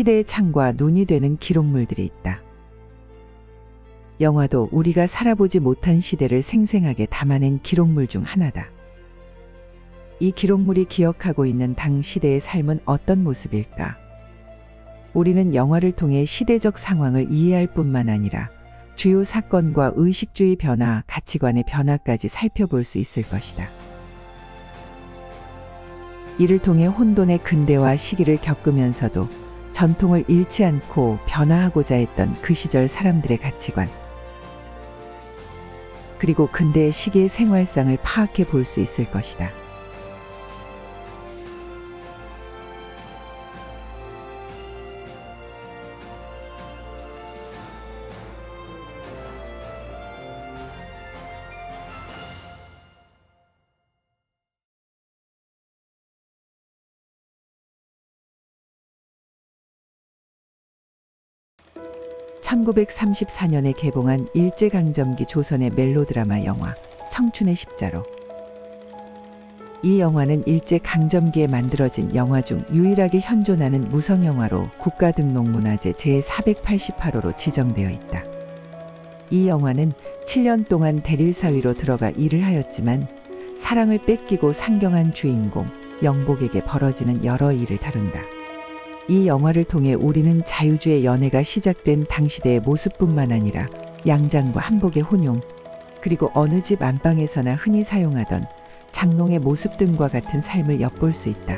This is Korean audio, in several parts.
시대의 창과 눈이 되는 기록물들이 있다. 영화도 우리가 살아보지 못한 시대를 생생하게 담아낸 기록물 중 하나다. 이 기록물이 기억하고 있는 당 시대의 삶은 어떤 모습일까? 우리는 영화를 통해 시대적 상황을 이해할 뿐만 아니라 주요 사건과 의식주의 변화, 가치관의 변화까지 살펴볼 수 있을 것이다. 이를 통해 혼돈의 근대화 시기를 겪으면서도 전통을 잃지 않고 변화하고자 했던 그 시절 사람들의 가치관, 그리고 근대의 시기의 생활상을 파악해 볼 수 있을 것이다. (1934년에) 개봉한 일제강점기 조선의 멜로드라마 영화 청춘의 십자로. 이 영화는 일제강점기에 만들어진 영화 중 유일하게 현존하는 무성영화로 국가등록문화재 제488호로 지정되어 있다. 이 영화는 7년 동안 대릴사위로 들어가 일을 하였지만 사랑을 뺏기고 상경한 주인공 영복에게 벌어지는 여러 일을 다룬다. 이 영화를 통해 우리는 자유주의 연애가 시작된 당시대의 모습뿐만 아니라 양장과 한복의 혼용, 그리고 어느 집 안방에서나 흔히 사용하던 장롱의 모습 등과 같은 삶을 엿볼 수 있다.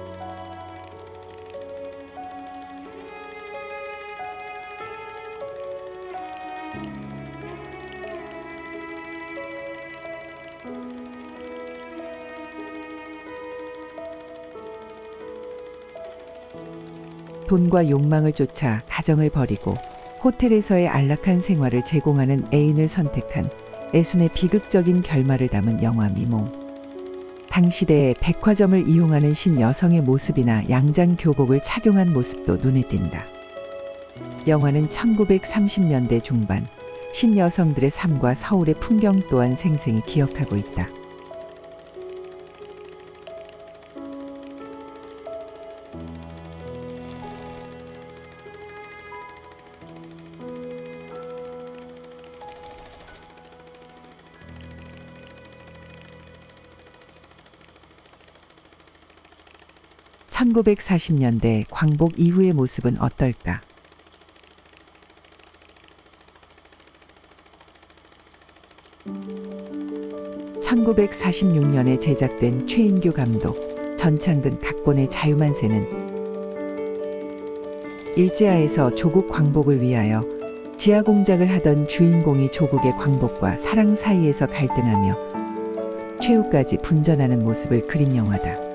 돈과 욕망을 쫓아 가정을 버리고 호텔에서의 안락한 생활을 제공하는 애인을 선택한 애순의 비극적인 결말을 담은 영화 미몽. 당시대의 백화점을 이용하는 신여성의 모습이나 양장 교복을 착용한 모습도 눈에 띈다. 영화는 1930년대 중반 신여성들의 삶과 서울의 풍경 또한 생생히 기억하고 있다. (1940년대) 광복 이후의 모습은 어떨까? (1946년에) 제작된 최인규 감독, 전창근 각본의 자유만세는 일제하에서 조국 광복을 위하여 지하공작을 하던 주인공이 조국의 광복과 사랑 사이에서 갈등하며 최후까지 분전하는 모습을 그린 영화다.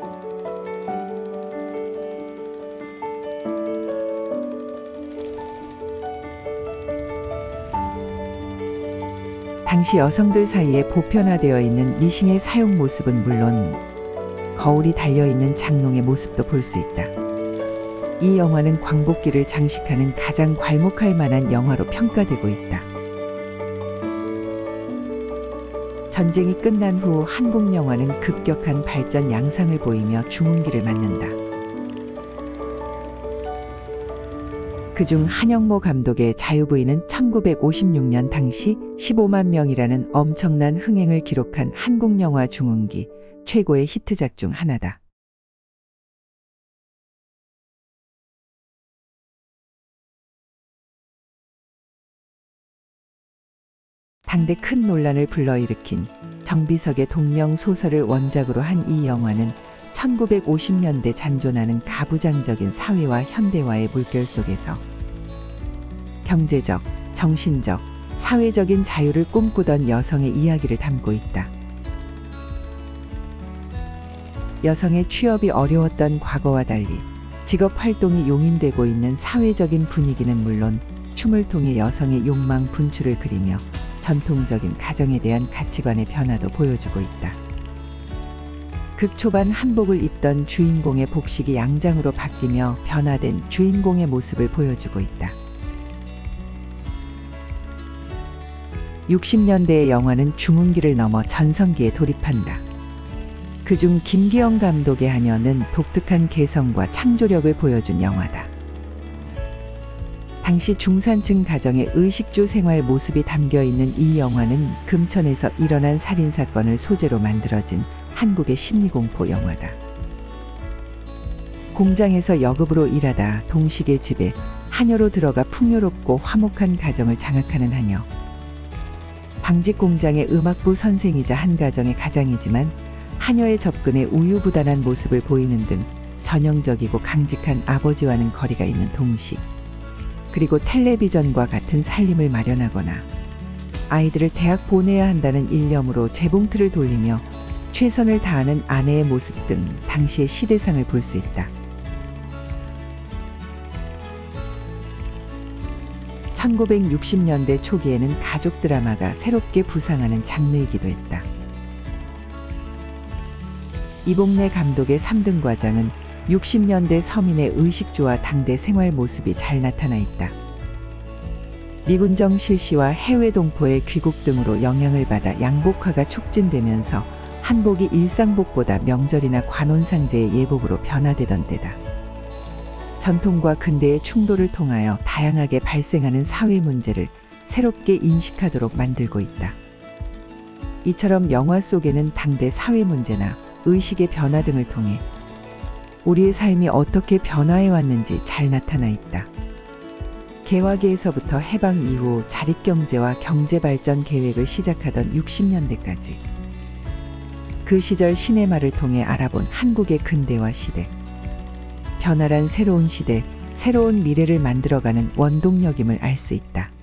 당시 여성들 사이에 보편화되어 있는 미싱의 사용 모습은 물론 거울이 달려있는 장롱의 모습도 볼 수 있다. 이 영화는 광복기를 장식하는 가장 괄목할 만한 영화로 평가되고 있다. 전쟁이 끝난 후 한국 영화는 급격한 발전 양상을 보이며 중흥기를 맞는다. 그중 한영모 감독의 자유부인은 1956년 당시 15만 명이라는 엄청난 흥행을 기록한 한국 영화 중흥기 최고의 히트작 중 하나다. 당대 큰 논란을 불러일으킨 정비석의 동명소설을 원작으로 한 이 영화는 1950년대 잔존하는 가부장적인 사회와 현대화의 물결 속에서 경제적, 정신적, 사회적인 자유를 꿈꾸던 여성의 이야기를 담고 있다. 여성의 취업이 어려웠던 과거와 달리 직업 활동이 용인되고 있는 사회적인 분위기는 물론 춤을 통해 여성의 욕망 분출을 그리며 전통적인 가정에 대한 가치관의 변화도 보여주고 있다. 극 초반 한복을 입던 주인공의 복식이 양장으로 바뀌며 변화된 주인공의 모습을 보여주고 있다. 60년대의 영화는 중흥기를 넘어 전성기에 돌입한다. 그중 김기영 감독의 한여는 독특한 개성과 창조력을 보여준 영화다. 당시 중산층 가정의 의식주 생활 모습이 담겨 있는 이 영화는 금천에서 일어난 살인사건을 소재로 만들어진 한국의 심리공포 영화다. 공장에서 여급으로 일하다 동식의 집에 하녀로 들어가 풍요롭고 화목한 가정을 장악하는 하녀. 방직 공장의 음악부 선생이자 한 가정의 가장이지만 하녀의 접근에 우유부단한 모습을 보이는 등 전형적이고 강직한 아버지와는 거리가 있는 동식. 그리고 텔레비전과 같은 살림을 마련하거나 아이들을 대학 보내야 한다는 일념으로 재봉틀을 돌리며 최선을 다하는 아내의 모습 등 당시의 시대상을 볼 수 있다. 1960년대 초기에는 가족 드라마가 새롭게 부상하는 장르이기도 했다. 이봉래 감독의 3등 과장은 60년대 서민의 의식주와 당대 생활 모습이 잘 나타나 있다. 미군정 실시와 해외 동포의 귀국 등으로 영향을 받아 양복화가 촉진되면서 한복이 일상복보다 명절이나 관혼상제의 예복으로 변화되던 때다. 전통과 근대의 충돌을 통하여 다양하게 발생하는 사회 문제를 새롭게 인식하도록 만들고 있다. 이처럼 영화 속에는 당대 사회 문제나 의식의 변화 등을 통해 우리의 삶이 어떻게 변화해 왔는지 잘 나타나 있다. 개화기에서부터 해방 이후 자립경제와 경제발전 계획을 시작하던 60년대까지 그 시절 시네마를 통해 알아본 한국의 근대화 시대. 변화란 새로운 시대, 새로운 미래를 만들어가는 원동력임을 알 수 있다.